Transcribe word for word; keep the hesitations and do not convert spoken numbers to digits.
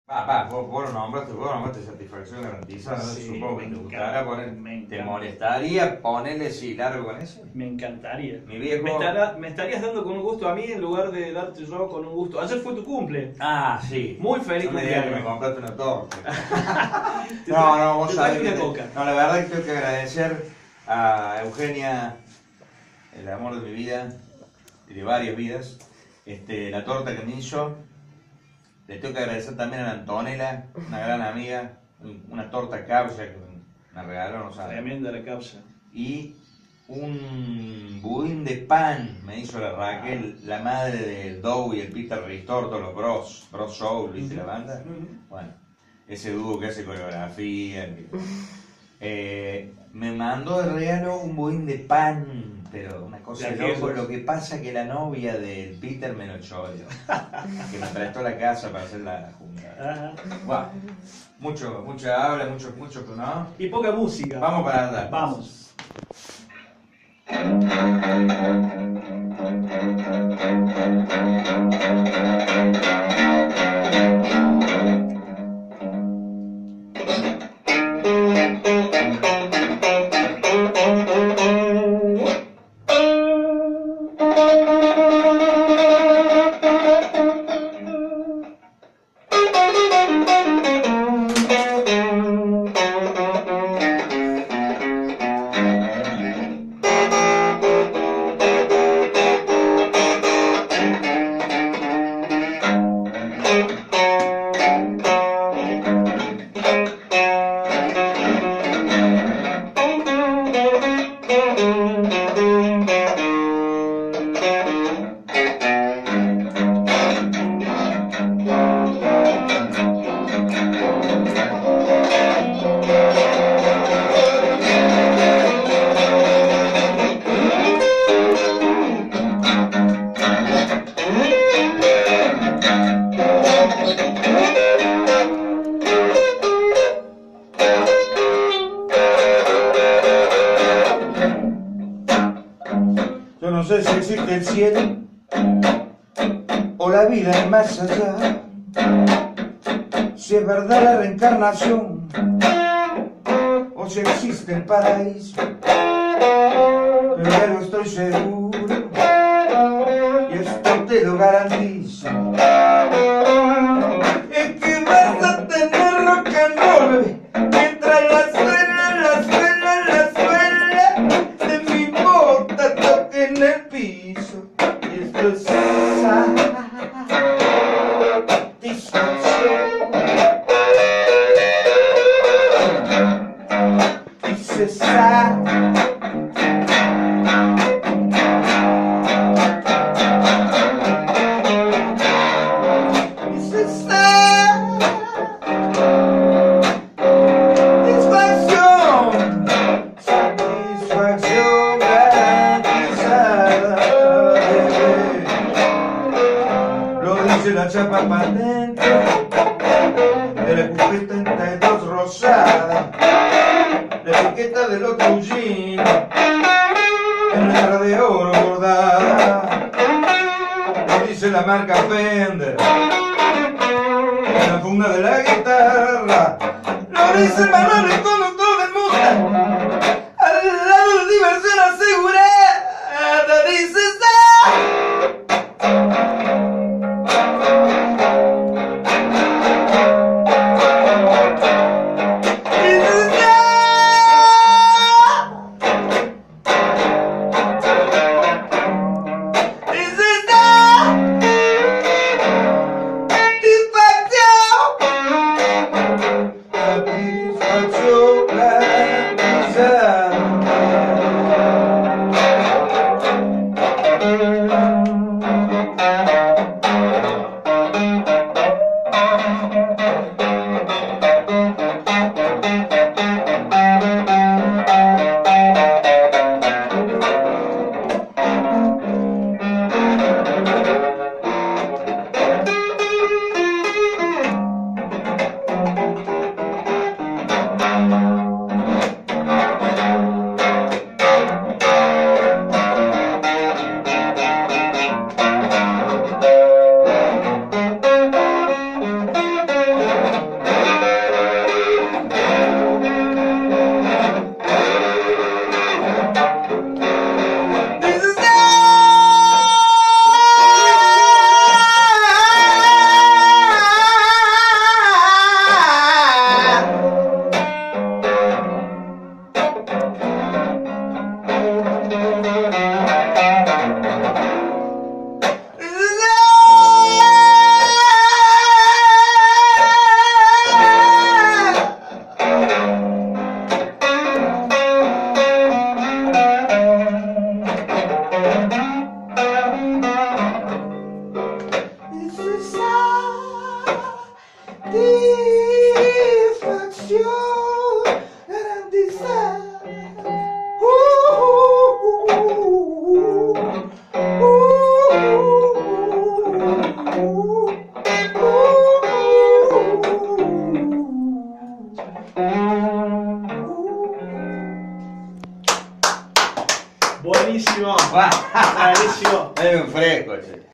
Va, va, vos, vos lo nombraste, vos nombraste satisfacción garantizada, ¿no? Sí, Supongo que me te encanta, gustará poner, me ¿te encanta. molestaría ponerle si largo con ese? Me encantaría. Mi viejo- Me, estará- me estarías dando con un gusto a mí en lugar de darte yo con un gusto. Ayer fue tu cumple. Ah, sí. Muy feliz No me digas que me cumpleaños. compraste una torta. Te No, tra- no, vos te sabés traje que una te- coca. No, la verdad es que tengo que agradecer a Eugenia, el amor de mi vida, y de varias vidas, este, la torta que me hizo. Le tengo que agradecer también a la Antonella, una gran amiga, un- una torta cabra que me regaló, no sabes. Tremenda la causa. Y un budín de pan me hizo la Raquel, la madre del Dow y el Peter Ristorto, los Bros, Bros Soul, ¿viste la banda? Ujú. Bueno, ese dúo que hace coreografía. que- Eh, me mandó de regalo un budín de pan, pero una cosa De de loco. aquellos. Lo que pasa que la novia del Peter me lo choreó, que me prestó la casa para hacer la junta. Ajá. Bueno, mucho, mucha habla, mucho, mucho, ¿no? Y poca música. Vamos para allá. Vamos. Yo no sé si existe el cielo o la vida es más allá, si es verdad la reencarnación o si existe el paraíso, pero de algo estoy seguro y esto te lo garantizo, es que vas a tener rock and roll mientras la suela, la suela, la suela de mi bota toque en el piso. Y esto es satisfacción. Dice Dice satisfacción, satisfacción garantizada. Lo dice la chapa patente de la escupeta treinta y dos rosada, la etiqueta del otro jean en letra de oro bordada. Lo dice la marca Fender en la funda de la guitarra. Lo dice el manual del conductor del Mustang al lado de diversión asegurada. Dice satisfacción garantizada. Buenísimo. Ah, Buenísimo. es un fresco, che.